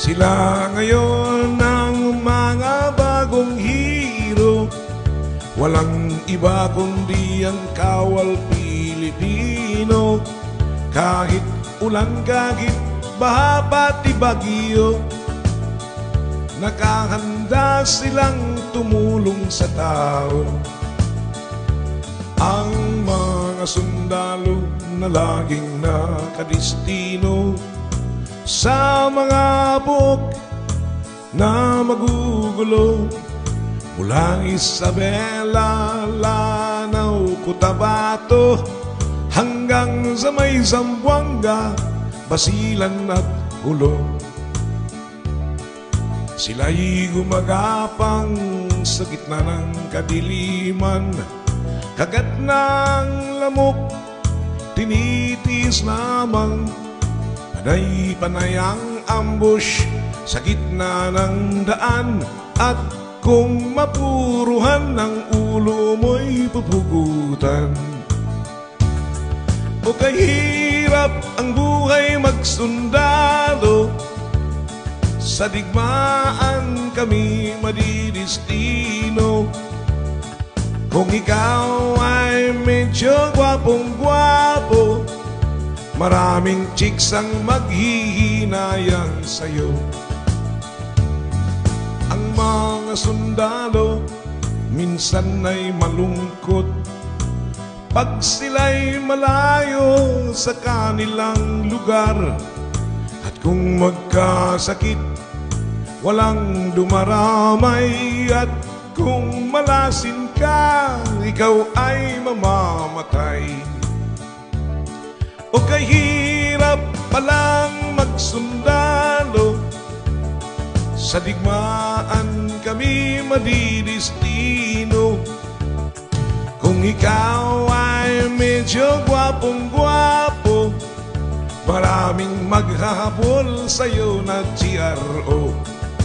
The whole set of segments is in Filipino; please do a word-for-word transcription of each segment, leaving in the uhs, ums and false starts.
Sila ngayon ang mga bagong hero, walang iba kundi ang kawal Pilipino. Kahit ulan, kahit baha, pati bagyo, nakahanda silang tumulong sa tao. Ang mga sundalo na laging nakadestino sa mga buhok na magugulo, mula Isabela, Lanao, Cotabato hanggang sa may Zamboanga, Basilan at Ulo. Sila'y gumagapang sa gitna ng kadiliman, kagat ng lamok, tinitiis lamang. Panay-panay ang ambush sa gitna ng daan, at kung mapuruhan ng ulo mo'y pupugutan. O kahirap ang buhay magsundalo, sa digmaan kami madidestino. Kung ikaw ay medyo gwapong-gwapo, maraming chicks ang maghihinayang sa'yo. Ang mga sundalo minsan ay malungkot pag sila'y malayo sa kanilang lugar. At kung magkasakit, walang dumaramay. At kung malasin ka, ikaw ay mamamatay. O kahirap palang magsundalo, sa digmaan kami madidestino. Kung ikaw ay medyo gwapong-gwapo, maraming maghahabol sa'yo na G R O.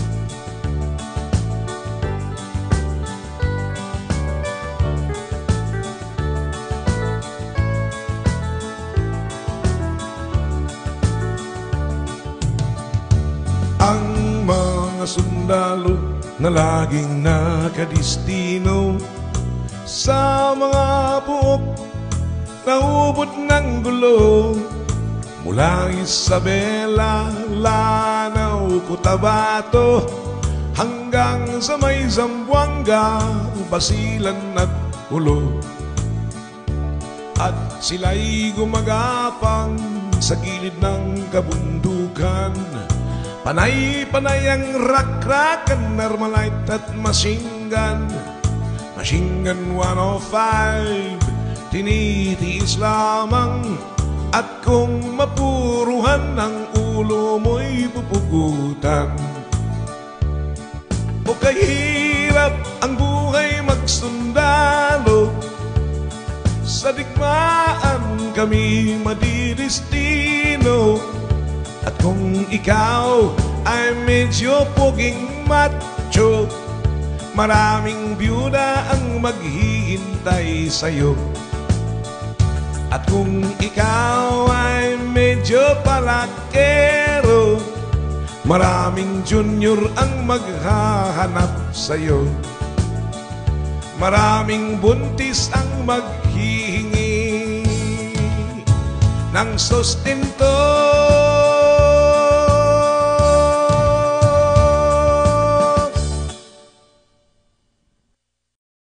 Ang mga sundalo na laging nakadestino sa mga buhok na ubod ng gulo, mula Isabela, Lanao, Cotabato hanggang sa may Zamboanga, Basilan at Ulo. At sila'y gumagapang sa gilid ng kabundukan, panay-panay ang rak-rakan, Armalite at machine gun. Machine gun one oh five, tinitiis lamang. At kung mapuruhan ng ulo mo'y pupugutan. O kahirap ang buhay magsundalo, sa digmaan kami madidestino. At kung ikaw ay medyo poging macho, maraming byuda ang maghihintay sa'yo. At kung ikaw ay medyo palakero, maraming junior ang maghahanap sa'yo. Maraming buntis ang maghihingi ng sustento